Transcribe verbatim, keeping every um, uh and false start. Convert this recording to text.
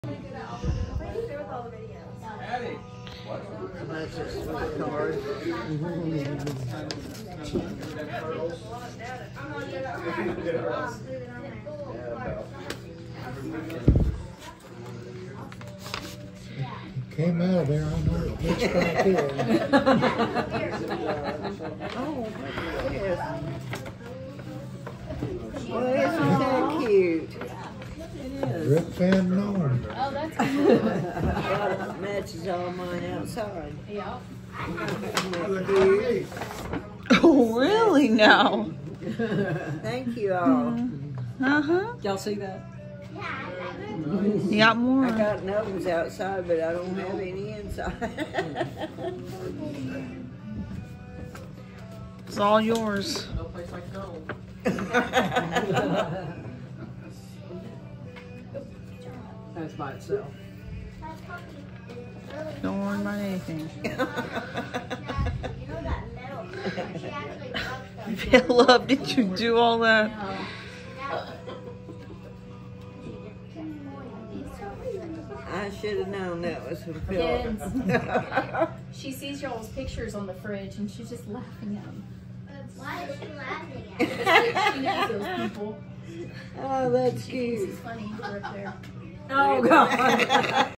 Maddie. That's a sweet card. Came out of there, I know it looks back here. Oh, yes. Well, isn't that cute? It is. Rip Van Nolan. Oh, that's cool. Well, it matches all mine outside. Yeah. Oh, really now? Thank you all. Uh-huh. Y'all see that? You got more? I got nubbins outside, but I don't have any inside. It's all yours. No place like home. That's by itself. Don't worry about anything. Love, did you do all that? I should have known that was from Kids. Philip. She sees y'all's pictures on the fridge and she's just laughing at them. Why is she laughing at me? She knows those people. Oh, that's It's cute. funny. We're up there. Oh, God.